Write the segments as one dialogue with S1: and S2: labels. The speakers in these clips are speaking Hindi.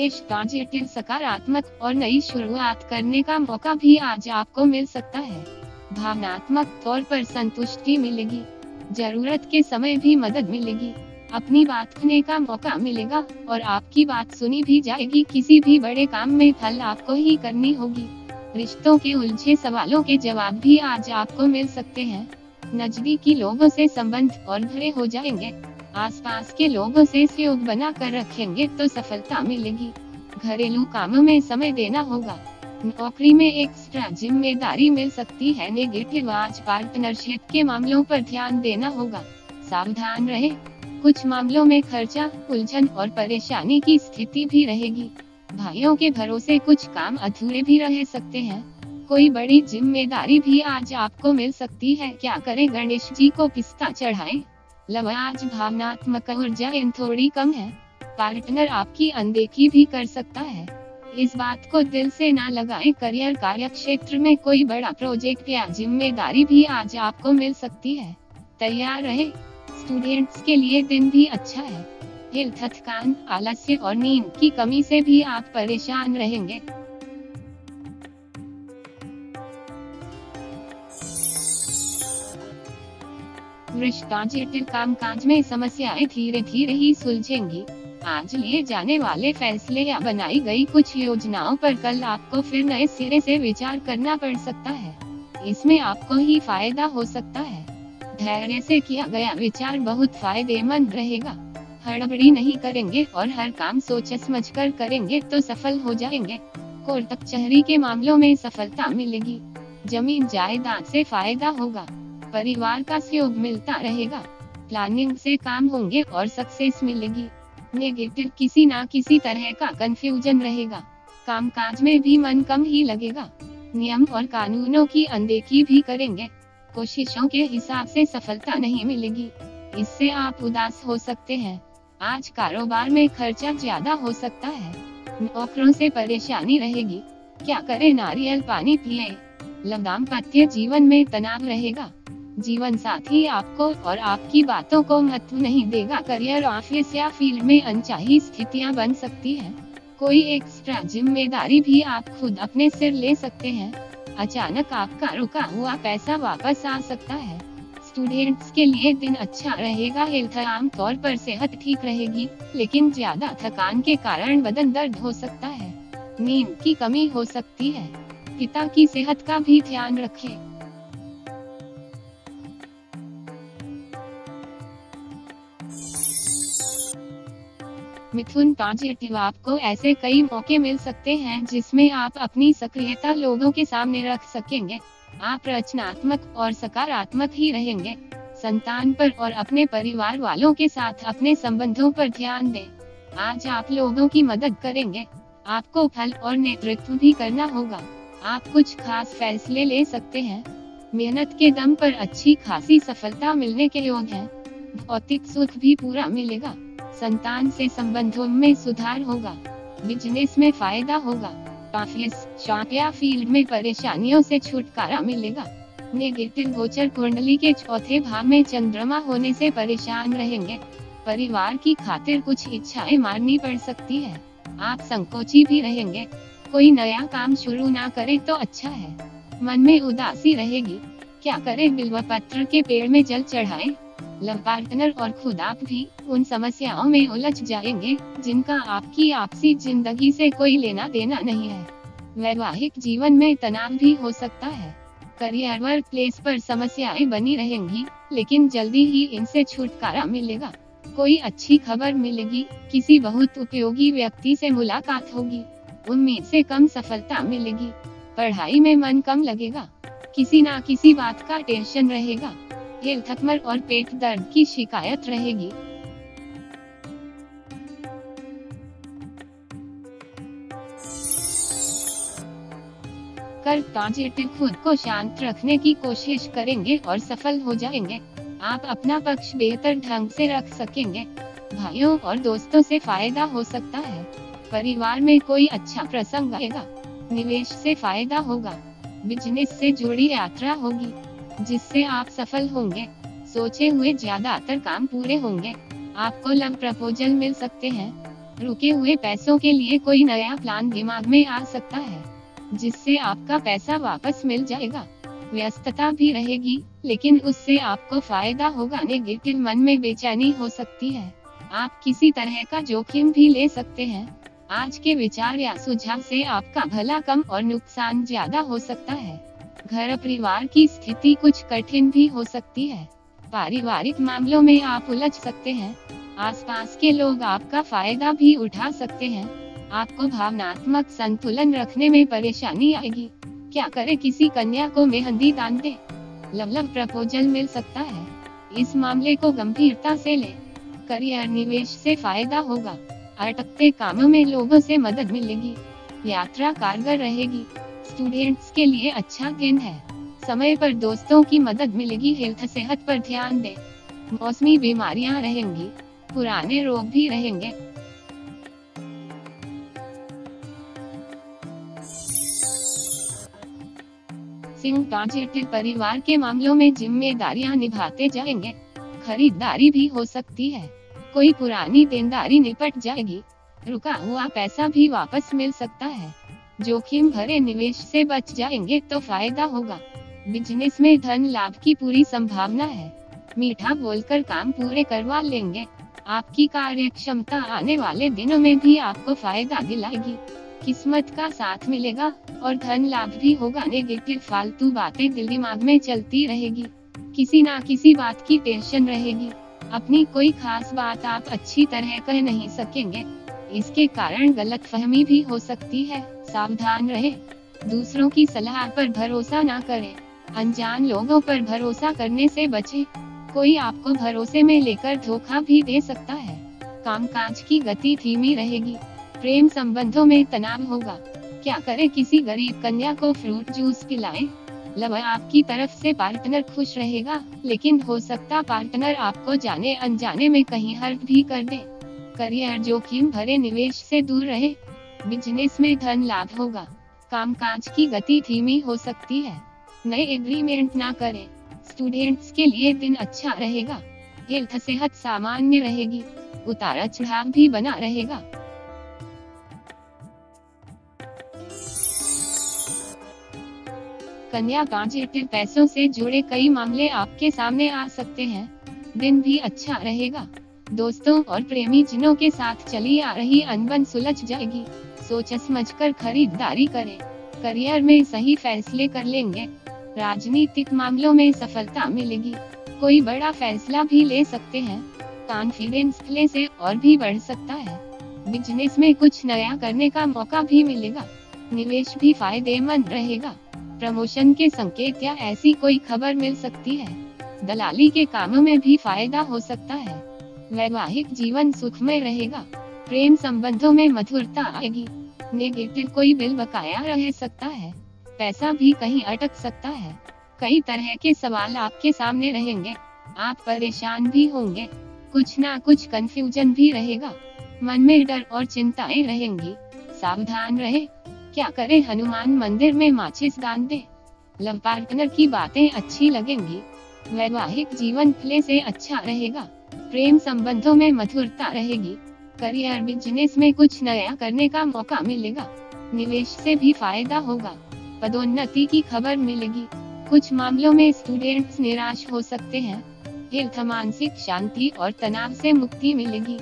S1: विशेष पॉजिटिव सकारात्मक और नई शुरुआत करने का मौका भी आज आपको मिल सकता है। भावनात्मक तौर पर संतुष्टि मिलेगी, जरूरत के समय भी मदद मिलेगी, अपनी बात कहने का मौका मिलेगा और आपकी बात सुनी भी जाएगी। किसी भी बड़े काम में फल आपको ही करनी होगी। रिश्तों के उलझे सवालों के जवाब भी आज आपको मिल सकते हैं। नजदीकी लोगों से संबंध और गहरे हो जाएंगे। आसपास के लोगों से सहयोग बना कर रखेंगे तो सफलता मिलेगी। घरेलू कामों में समय देना होगा। नौकरी में एक्स्ट्रा जिम्मेदारी मिल सकती है। नेगेटिव आज पार्टनरशिप के मामलों पर ध्यान देना होगा। सावधान रहे, कुछ मामलों में खर्चा, उलझन और परेशानी की स्थिति भी रहेगी। भाइयों के भरोसे कुछ काम अधूरे भी रह सकते हैं। कोई बड़ी जिम्मेदारी भी आज आपको मिल सकती है। क्या करें? गणेश जी को पिस्ता चढ़ाएं। लव आज भावनात्मक ऊर्जा थोड़ी कम है। पार्टनर आपकी अनदेखी भी कर सकता है, इस बात को दिल से ना लगाएं। करियर कार्य क्षेत्र में कोई बड़ा प्रोजेक्ट या जिम्मेदारी भी आज आपको मिल सकती है, तैयार रहे। स्टूडेंट्स के लिए दिन भी अच्छा है। हेल्थ थकान, आलस्य और नींद की कमी से भी आप परेशान रहेंगे। रिश्ता जटिल, कामकाज में समस्याएं धीरे धीरे ही सुलझेंगी। आज लिए जाने वाले फैसले या बनाई गई कुछ योजनाओं पर कल आपको फिर नए सिरे से विचार करना पड़ सकता है। इसमें आपको ही फायदा हो सकता है। धैर्य से किया गया विचार बहुत फायदेमंद रहेगा। हड़बड़ी नहीं करेंगे और हर काम सोच समझ कर करेंगे तो सफल हो जाएंगे। कोर्ट कचहरी के मामलों में सफलता मिलेगी। जमीन जायदाद से फायदा होगा। परिवार का सहयोग मिलता रहेगा। प्लानिंग से काम होंगे और सक्सेस मिलेगी। नेगेटिव किसी ना किसी तरह का कंफ्यूजन रहेगा। कामकाज में भी मन कम ही लगेगा। नियम और कानूनों की अनदेखी भी करेंगे। कोशिशों के हिसाब से सफलता नहीं मिलेगी, इससे आप उदास हो सकते हैं। आज कारोबार में खर्चा ज्यादा हो सकता है। नौकरों से परेशानी रहेगी। क्या करें? नारियल पानी पिए। दाम्पत्य जीवन में तनाव रहेगा। जीवन साथी आपको और आपकी बातों को महत्व नहीं देगा। करियर, ऑफिस या फील्ड में अनचाही स्थितियां बन सकती हैं। कोई एक्स्ट्रा जिम्मेदारी भी आप खुद अपने सिर ले सकते हैं। अचानक आपका रुका हुआ पैसा वापस आ सकता है। स्टूडेंट्स के लिए दिन अच्छा रहेगा। हेल्थ, आम तौर पर सेहत ठीक रहेगी, लेकिन ज्यादा थकान के कारण बदन दर्द हो सकता है। नींद की कमी हो सकती है। पिता की सेहत का भी ध्यान रखें। मिथुन पॉजिटिव, आपको ऐसे कई मौके मिल सकते हैं जिसमें आप अपनी सक्रियता लोगों के सामने रख सकेंगे। आप रचनात्मक और सकारात्मक ही रहेंगे। संतान पर और अपने परिवार वालों के साथ अपने संबंधों पर ध्यान दें। आज आप लोगों की मदद करेंगे। आपको फल और नेतृत्व भी करना होगा। आप कुछ खास फैसले ले सकते हैं। मेहनत के दम पर अच्छी खासी सफलता मिलने के योग है। भौतिक सुख भी पूरा मिलेगा। संतान से संबंधों में सुधार होगा। बिजनेस में फायदा होगा। ऑफिस, शॉप या फील्ड में परेशानियों से छुटकारा मिलेगा। नेगेटिव गोचर कुंडली के चौथे भाव में चंद्रमा होने से परेशान रहेंगे। परिवार की खातिर कुछ इच्छाएं मारनी पड़ सकती है। आप संकोची भी रहेंगे। कोई नया काम शुरू ना करें तो अच्छा है। मन में उदासी रहेगी। क्या करें? बिल्व पत्र के पेड़ में जल चढ़ाएं। लव पार्टनर और खुद आप भी उन समस्याओं में उलझ जाएंगे जिनका आपकी आपसी जिंदगी से कोई लेना देना नहीं है। वैवाहिक जीवन में तनाव भी हो सकता है। करियर, वर्क प्लेस पर समस्याएं बनी रहेंगी, लेकिन जल्दी ही इनसे छुटकारा मिलेगा। कोई अच्छी खबर मिलेगी। किसी बहुत उपयोगी व्यक्ति से मुलाकात होगी। उम्मीद से कम सफलता मिलेगी। पढ़ाई में मन कम लगेगा। किसी ना किसी बात का टेंशन रहेगा। हेल्थ, कमर और पेट दर्द की शिकायत रहेगी। कर पॉजिटिव, खुद को शांत रखने की कोशिश करेंगे और सफल हो जाएंगे। आप अपना पक्ष बेहतर ढंग से रख सकेंगे। भाइयों और दोस्तों से फायदा हो सकता है। परिवार में कोई अच्छा प्रसंग आएगा। निवेश से फायदा होगा। बिजनेस से जुड़ी यात्रा होगी, जिससे आप सफल होंगे। सोचे हुए ज्यादातर काम पूरे होंगे। आपको लव प्रपोजल मिल सकते हैं। रुके हुए पैसों के लिए कोई नया प्लान दिमाग में आ सकता है, जिससे आपका पैसा वापस मिल जाएगा। व्यस्तता भी रहेगी, लेकिन उससे आपको फायदा होगा। नेगेटिव मन में बेचैनी हो सकती है, आप किसी तरह का जोखिम भी ले सकते हैं। आज के विचार या सुझाव से आपका भला कम और नुकसान ज्यादा हो सकता है। घर परिवार की स्थिति कुछ कठिन भी हो सकती है। पारिवारिक मामलों में आप उलझ सकते हैं। आसपास के लोग आपका फायदा भी उठा सकते हैं। आपको भावनात्मक संतुलन रखने में परेशानी आएगी। क्या करें? किसी कन्या को मेहंदी दान दे। लव प्रपोजल मिल सकता है, इस मामले को गंभीरता से ले। करियर निवेश से फायदा होगा। अटकते कामों में लोगों से मदद मिलेगी। यात्रा कारगर रहेगी। स्टूडेंट्स के लिए अच्छा दिन है। समय पर दोस्तों की मदद मिलेगी। हेल्थ सेहत पर ध्यान दें। मौसमी बीमारियां रहेंगी, पुराने रोग भी रहेंगे। सिंह पॉजिटिव परिवार के मामलों में जिम्मेदारियां निभाते जाएंगे। खरीदारी भी हो सकती है। कोई पुरानी देनदारी निपट जाएगी। रुका हुआ पैसा भी वापस मिल सकता है। जोखिम भरे निवेश से बच जाएंगे तो फायदा होगा। बिजनेस में धन लाभ की पूरी संभावना है। मीठा बोलकर काम पूरे करवा लेंगे। आपकी कार्य क्षमता आने वाले दिनों में भी आपको फायदा दिलाएगी। किस्मत का साथ मिलेगा और धन लाभ भी होगा। नेगेटिव फालतू बातें दिल दिमाग में चलती रहेगी। किसी ना किसी बात की टेंशन रहेगी। अपनी कोई खास बात आप अच्छी तरह कह नहीं सकेंगे। इसके कारण गलतफहमी भी हो सकती है। सावधान रहें। दूसरों की सलाह पर भरोसा ना करें। अनजान लोगों पर भरोसा करने से बचें। कोई आपको भरोसे में लेकर धोखा भी दे सकता है। कामकाज की गति धीमी रहेगी। प्रेम संबंधों में तनाव होगा। क्या करें? किसी गरीब कन्या को फ्रूट जूस पिलाएं। लव आपकी तरफ से पार्टनर खुश रहेगा, लेकिन हो सकता पार्टनर आपको जाने अनजाने में कहीं हर्ट भी कर दे। करियर जोखिम भरे निवेश से दूर रहे। बिजनेस में धन लाभ होगा। कामकाज की गति धीमी हो सकती है। नए एग्रीमेंट ना करें। स्टूडेंट्स के लिए दिन अच्छा रहेगा। हेल्थ सेहत सामान्य रहेगी। उतार चढ़ाव भी बना रहेगा। कन्या पॉजिटिव पैसों से जुड़े कई मामले आपके सामने आ सकते हैं। दिन भी अच्छा रहेगा। दोस्तों और प्रेमी जनों के साथ चली आ रही अनबन सुलझ जाएगी। सोच समझकर खरीदारी करें। करियर में सही फैसले कर लेंगे। राजनीतिक मामलों में सफलता मिलेगी। कोई बड़ा फैसला भी ले सकते हैं। कॉन्फिडेंस प्ले से और भी बढ़ सकता है। बिजनेस में कुछ नया करने का मौका भी मिलेगा। निवेश भी फायदेमंद रहेगा। प्रमोशन के संकेत या ऐसी कोई खबर मिल सकती है। दलाली के कामों में भी फायदा हो सकता है। वैवाहिक जीवन सुखमय रहेगा। प्रेम संबंधों में मधुरता आएगी। नेगेटिव कोई बिल बकाया रह सकता है। पैसा भी कहीं अटक सकता है। कई तरह के सवाल आपके सामने रहेंगे। आप परेशान भी होंगे। कुछ ना कुछ कंफ्यूजन भी रहेगा। मन में डर और चिंताएं रहेंगी। सावधान रहे। क्या करें? हनुमान मंदिर में माचिस दान दे। लव पार्टनर की बातें अच्छी लगेंगी। वैवाहिक जीवन प्ले से अच्छा रहेगा। प्रेम संबंधों में मधुरता रहेगी। करियर बिजनेस में कुछ नया करने का मौका मिलेगा। निवेश से भी फायदा होगा। पदोन्नति की खबर मिलेगी। कुछ मामलों में स्टूडेंट्स निराश हो सकते हैं। हेल्थ मानसिक शांति और तनाव से मुक्ति मिलेगी।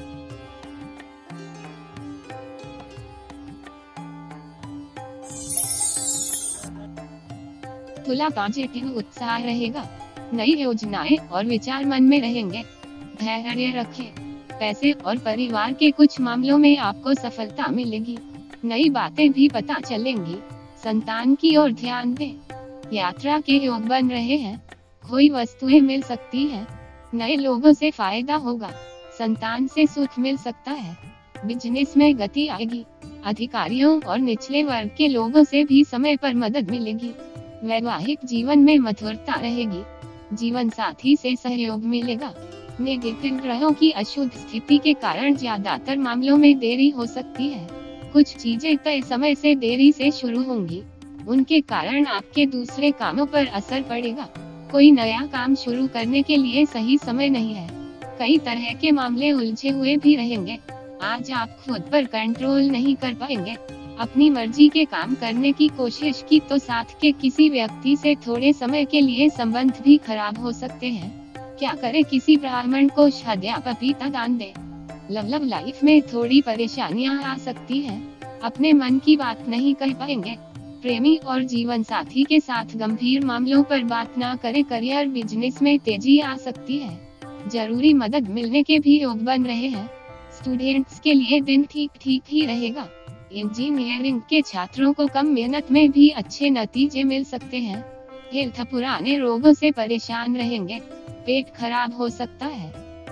S1: तुला पॉजिटिव उत्साह रहेगा। नई योजनाएं और विचार मन में रहेंगे। धैर्य रखें। पैसे और परिवार के कुछ मामलों में आपको सफलता मिलेगी। नई बातें भी पता चलेंगी। संतान की ओर ध्यान दें। यात्रा के योग बन रहे हैं। कोई वस्तुएं मिल सकती हैं। नए लोगों से फायदा होगा। संतान से सुख मिल सकता है। बिजनेस में गति आएगी। अधिकारियों और निचले वर्ग के लोगों से भी समय पर मदद मिलेगी। वैवाहिक जीवन में मधुरता रहेगी। जीवन साथी से सहयोग मिलेगा। नेगेटिव ग्रहों की अशुभ स्थिति के कारण ज्यादातर मामलों में देरी हो सकती है। कुछ चीजें तय समय से देरी से शुरू होंगी। उनके कारण आपके दूसरे कामों पर असर पड़ेगा। कोई नया काम शुरू करने के लिए सही समय नहीं है। कई तरह के मामले उलझे हुए भी रहेंगे। आज आप खुद पर कंट्रोल नहीं कर पाएंगे। अपनी मर्जी के काम करने की कोशिश की तो साथ के किसी व्यक्ति से थोड़े समय के लिए संबंध भी खराब हो सकते हैं। क्या करें, किसी ब्राह्मण को शहद या पपीता दान दे। लव लाइफ में थोड़ी परेशानियां आ सकती हैं। अपने मन की बात नहीं कह पाएंगे। प्रेमी और जीवन साथी के साथ गंभीर मामलों पर बात ना करें। करियर बिजनेस में तेजी आ सकती है। जरूरी मदद मिलने के भी योग बन रहे हैं। स्टूडेंट्स के लिए दिन ठीक ही रहेगा। इंजीनियरिंग के छात्रों को कम मेहनत में भी अच्छे नतीजे मिल सकते हैं। हेल्थ, पुराने रोगों से परेशान रहेंगे। पेट खराब हो सकता है।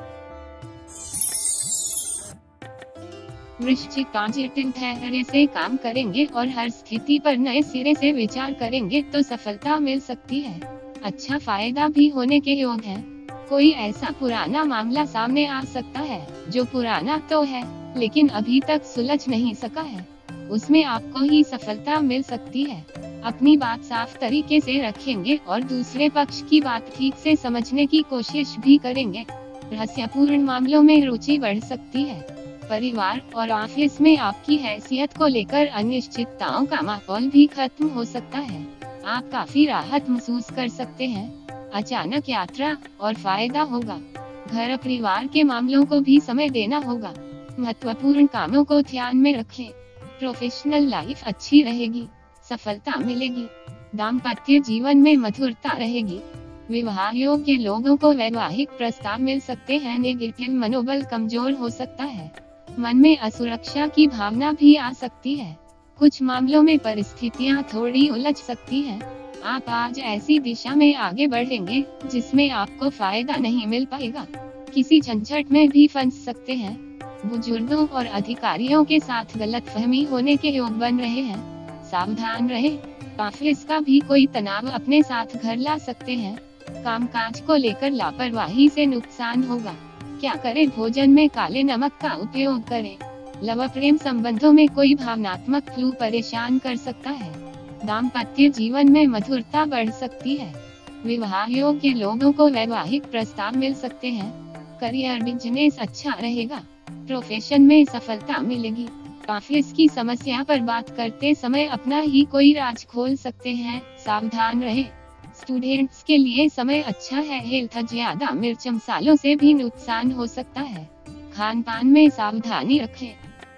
S1: वृश्चिक, जटिल धैर्य से काम करेंगे और हर स्थिति पर नए सिरे से विचार करेंगे तो सफलता मिल सकती है। अच्छा फायदा भी होने के योग है। कोई ऐसा पुराना मामला सामने आ सकता है जो पुराना तो है लेकिन अभी तक सुलझ नहीं सका है। उसमें आपको ही सफलता मिल सकती है। अपनी बात साफ तरीके से रखेंगे और दूसरे पक्ष की बात ठीक से समझने की कोशिश भी करेंगे। रहस्यपूर्ण मामलों में रुचि बढ़ सकती है। परिवार और ऑफिस में आपकी हैसियत को लेकर अनिश्चितताओं का माहौल भी खत्म हो सकता है। आप काफी राहत महसूस कर सकते हैं। अचानक यात्रा और फायदा होगा। घर परिवार के मामलों को भी समय देना होगा। महत्वपूर्ण कामों को ध्यान में रखें। प्रोफेशनल लाइफ अच्छी रहेगी। सफलता मिलेगी। दाम्पत्य जीवन में मधुरता रहेगी। विवाह योग्य लोगों को वैवाहिक प्रस्ताव मिल सकते हैं। नेगेटिव मनोबल कमजोर हो सकता है। मन में असुरक्षा की भावना भी आ सकती है। कुछ मामलों में परिस्थितियां थोड़ी उलझ सकती हैं। आप आज ऐसी दिशा में आगे बढ़ेंगे जिसमें आपको फायदा नहीं मिल पाएगा। किसी झंझट में भी फंस सकते हैं। बुजुर्गों और अधिकारियों के साथ गलतफहमी होने के योग बन रहे हैं। सावधान रहें। ऑफिस का भी कोई तनाव अपने साथ घर ला सकते हैं। कामकाज को लेकर लापरवाही से नुकसान होगा। क्या करें, भोजन में काले नमक का उपयोग करें। लव प्रेम संबंधों में कोई भावनात्मक फ्लू परेशान कर सकता है। दाम्पत्य जीवन में मधुरता बढ़ सकती है। विवाह योग्य लोगों को वैवाहिक प्रस्ताव मिल सकते हैं। करियर बिजनेस अच्छा रहेगा। प्रोफेशन में सफलता मिलेगी। ऑफिस की समस्या पर बात करते समय अपना ही कोई राज खोल सकते हैं। सावधान रहें। स्टूडेंट्स के लिए समय अच्छा है। हेल्थ, ज्यादा मिर्च मसालों से भी नुकसान हो सकता है। खान पान में सावधानी रखें।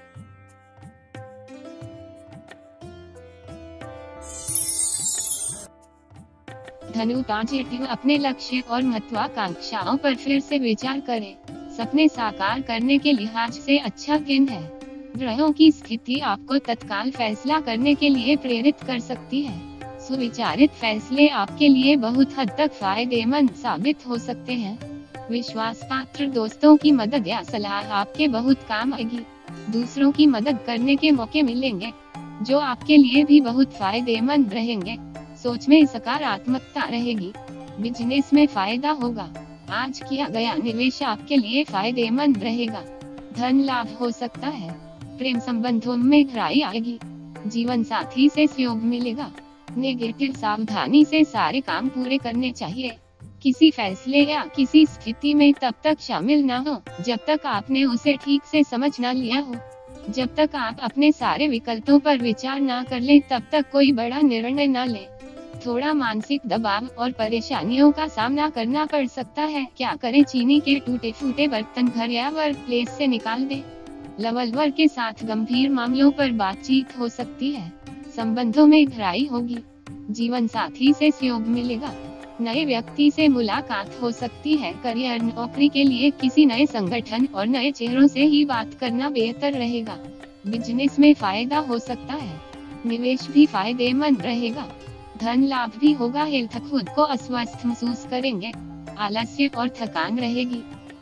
S1: धनु, पॉजिटिव, अपने लक्ष्य और महत्वाकांक्षाओं पर फिर से विचार करें। सपने साकार करने के लिहाज से अच्छा दिन है। ग्रहों की स्थिति आपको तत्काल फैसला करने के लिए प्रेरित कर सकती है। सुविचारित फैसले आपके लिए बहुत हद तक फायदेमंद साबित हो सकते हैं। विश्वास पात्र दोस्तों की मदद या सलाह आपके बहुत काम आएगी। दूसरों की मदद करने के मौके मिलेंगे जो आपके लिए भी बहुत फायदेमंद रहेंगे। सोच में सकारात्मकता रहेगी। बिजनेस में फायदा होगा। आज किया गया निवेश आपके लिए फायदेमंद रहेगा। धन लाभ हो सकता है। प्रेम संबंधों में गहराई आएगी। जीवन साथी से सहयोग मिलेगा। नेगेटिव, सावधानी से सारे काम पूरे करने चाहिए। किसी फैसले या किसी स्थिति में तब तक शामिल न हो जब तक आपने उसे ठीक से समझ न लिया हो। जब तक आप अपने सारे विकल्पों पर विचार न कर लें तब तक कोई बड़ा निर्णय न लें। थोड़ा मानसिक दबाव और परेशानियों का सामना करना पड़ सकता है। क्या करें, चीनी के टूटे फूटे बर्तन घर या वर्क प्लेस से निकाल दें। लवर के साथ गंभीर मामलों पर बातचीत हो सकती है। संबंधों में गहराई होगी। जीवन साथी से सहयोग मिलेगा। नए व्यक्ति से मुलाकात हो सकती है। करियर, नौकरी के लिए किसी नए संगठन और नए चेहरों से ही बात करना बेहतर रहेगा। बिजनेस में फायदा हो सकता है। निवेश भी फायदेमंद रहेगा। धन लाभ भी होगा। हेल्थ, खुद को अस्वस्थ महसूस करेंगे। आलस्य और थकान रहेगी।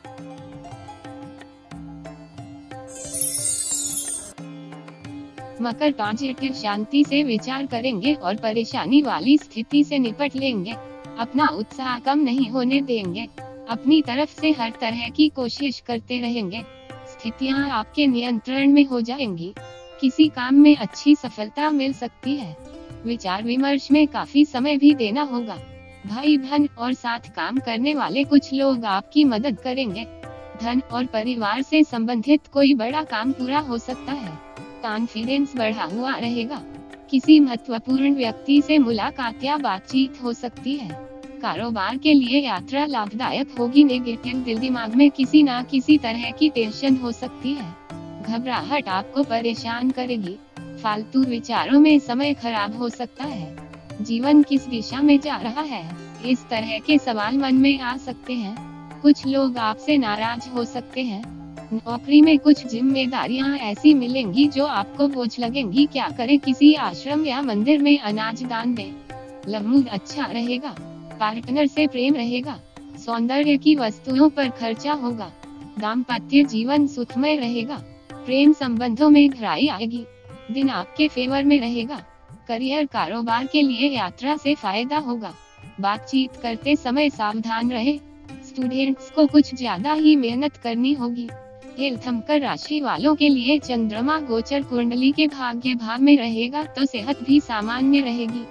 S1: मकर, पॉजिटिव, शांति से विचार करेंगे और परेशानी वाली स्थिति से निपट लेंगे। अपना उत्साह कम नहीं होने देंगे। अपनी तरफ से हर तरह की कोशिश करते रहेंगे। स्थितियां आपके नियंत्रण में हो जाएंगी। किसी काम में अच्छी सफलता मिल सकती है। विचार विमर्श में काफी समय भी देना होगा। भाई बहन और साथ काम करने वाले कुछ लोग आपकी मदद करेंगे। धन और परिवार से संबंधित कोई बड़ा काम पूरा हो सकता है। कॉन्फिडेंस बढ़ा हुआ रहेगा। किसी महत्वपूर्ण व्यक्ति से मुलाकात या बातचीत हो सकती है। कारोबार के लिए यात्रा लाभदायक होगी। नेगेटिव दिल दिमाग में किसी न किसी तरह की टेंशन हो सकती है। घबराहट आपको परेशान करेगी। फालतू विचारों में समय खराब हो सकता है। जीवन किस दिशा में जा रहा है, इस तरह के सवाल मन में आ सकते हैं। कुछ लोग आपसे नाराज हो सकते हैं। नौकरी में कुछ जिम्मेदारियां ऐसी मिलेंगी जो आपको बोझ लगेंगी। क्या करें? किसी आश्रम या मंदिर में अनाज दान दें। लव मूड अच्छा रहेगा। पार्टनर से प्रेम रहेगा। सौंदर्य की वस्तुओं पर खर्चा होगा। दाम्पत्य जीवन सुखमय रहेगा। प्रेम संबंधों में गहराई आएगी। दिन आपके फेवर में रहेगा। करियर कारोबार के लिए यात्रा से फायदा होगा। बातचीत करते समय सावधान रहे। स्टूडेंट्स को कुछ ज्यादा ही मेहनत करनी होगी। हेल्थ मकर राशि वालों के लिए चंद्रमा गोचर कुंडली के भाग्य भाव में रहेगा तो सेहत भी सामान्य रहेगी।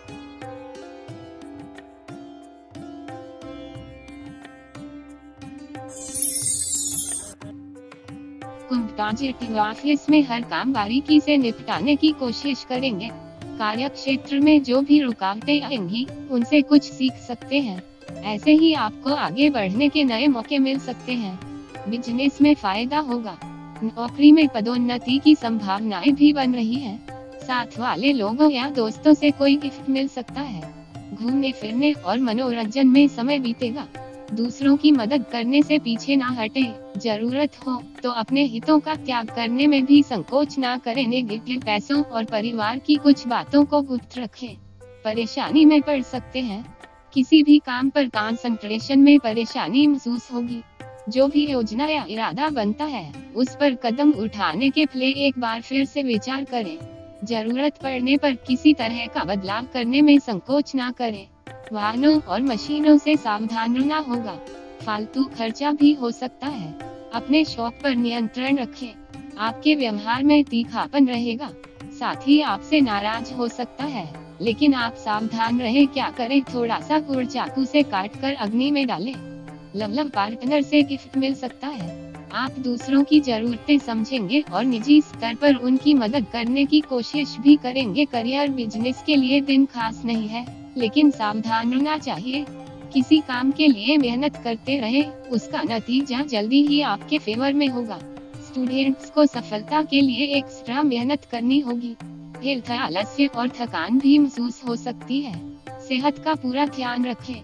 S1: कुंभ पॉजिटिव ऑफिस में हर काम बारीकी से निपटाने की कोशिश करेंगे। कार्य क्षेत्र में जो भी रुकावटें आएंगी उनसे कुछ सीख सकते हैं। ऐसे ही आपको आगे बढ़ने के नए मौके मिल सकते हैं। बिजनेस में फायदा होगा। नौकरी में पदोन्नति की संभावनाएं भी बन रही हैं। साथ वाले लोगों या दोस्तों से कोई गिफ्ट मिल सकता है। घूमने फिरने और मनोरंजन में समय बीतेगा। दूसरों की मदद करने से पीछे ना हटे। जरूरत हो तो अपने हितों का त्याग करने में भी संकोच ना करें। नेगेटिव पैसों और परिवार की कुछ बातों को गुप्त रखें। परेशानी में पड़ सकते हैं। किसी भी काम पर कंसंट्रेशन में परेशानी महसूस होगी। जो भी योजना या इरादा बनता है उस पर कदम उठाने के पहले एक बार फिर से विचार करें। जरूरत पड़ने पर किसी तरह का बदलाव करने में संकोच ना करें। वाहनों और मशीनों से सावधान रहना होगा। फालतू खर्चा भी हो सकता है। अपने शौक पर नियंत्रण रखें। आपके व्यवहार में तीखापन रहेगा। साथी आपसे नाराज हो सकता है, लेकिन आप सावधान रहें। क्या करें? थोड़ा सा गुड़ चाकू से काटकर अग्नि में डालें। लव पार्टनर से गिफ्ट मिल सकता है। आप दूसरों की जरूरतें समझेंगे और निजी स्तर पर उनकी मदद करने की कोशिश भी करेंगे। करियर बिजनेस के लिए दिन खास नहीं है, लेकिन सावधान रहना चाहिए। किसी काम के लिए मेहनत करते रहे, उसका नतीजा जल्दी ही आपके फेवर में होगा। स्टूडेंट्स को सफलता के लिए एक्स्ट्रा मेहनत करनी होगी। हेल्थ आलस्य और थकान भी महसूस हो सकती है। सेहत का पूरा ध्यान रखें।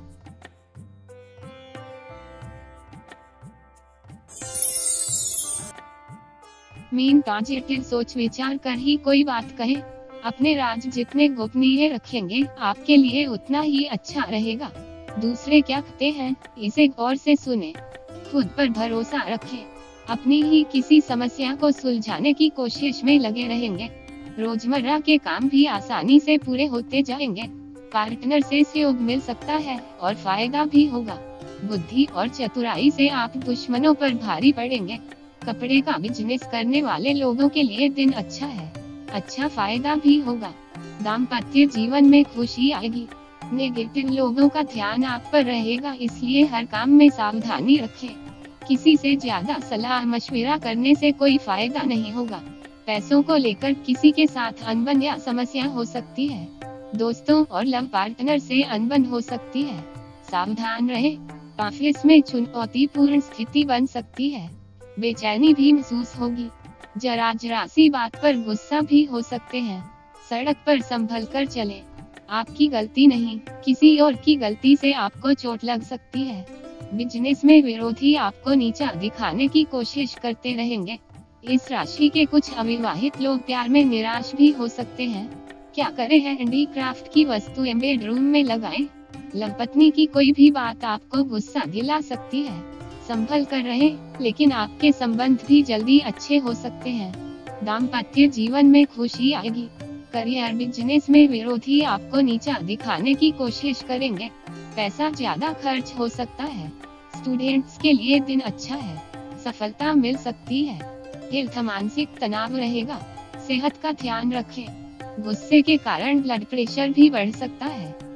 S1: मीन पॉजिटिव सोच विचार कर ही कोई बात कहे। अपने राज जितने गोपनीय रखेंगे आपके लिए उतना ही अच्छा रहेगा। दूसरे क्या कहते हैं इसे गौर से सुने। खुद पर भरोसा रखें। अपनी ही किसी समस्या को सुलझाने की कोशिश में लगे रहेंगे। रोजमर्रा के काम भी आसानी से पूरे होते जाएंगे। पार्टनर से सहयोग मिल सकता है और फायदा भी होगा। बुद्धि और चतुराई से आप दुश्मनों पर भारी पड़ेंगे। कपड़े का बिजनेस करने वाले लोगों के लिए दिन अच्छा है। अच्छा फायदा भी होगा। दाम्पत्य जीवन में खुशी आएगी। नेगेटिव लोगों का ध्यान आप पर रहेगा, इसलिए हर काम में सावधानी रखें। किसी से ज्यादा सलाह मशविरा करने से कोई फायदा नहीं होगा। पैसों को लेकर किसी के साथ अनबन या समस्या हो सकती है। दोस्तों और लव पार्टनर से अनबन हो सकती है। सावधान रहे। ऑफिस में चुनौतीपूर्ण स्थिति बन सकती है। बेचैनी भी महसूस होगी। जरा सी बात पर गुस्सा भी हो सकते हैं। सड़क पर संभल कर चलें। आपकी गलती नहीं, किसी और की गलती से आपको चोट लग सकती है। बिजनेस में विरोधी आपको नीचा दिखाने की कोशिश करते रहेंगे। इस राशि के कुछ अविवाहित लोग प्यार में निराश भी हो सकते हैं। क्या करें? हैंडीक्राफ्ट की वस्तुएं बेडरूम में लगाएं। लव पत्नी की कोई भी बात आपको गुस्सा दिला सकती है। संभल कर रहें, लेकिन आपके संबंध भी जल्दी अच्छे हो सकते हैं। दाम्पत्य जीवन में खुशी आएगी। करियर बिजनेस में विरोधी आपको नीचा दिखाने की कोशिश करेंगे। पैसा ज्यादा खर्च हो सकता है। स्टूडेंट्स के लिए दिन अच्छा है। सफलता मिल सकती है। हेल्थ मानसिक तनाव रहेगा। सेहत का ध्यान रखें। गुस्से के कारण ब्लड प्रेशर भी बढ़ सकता है।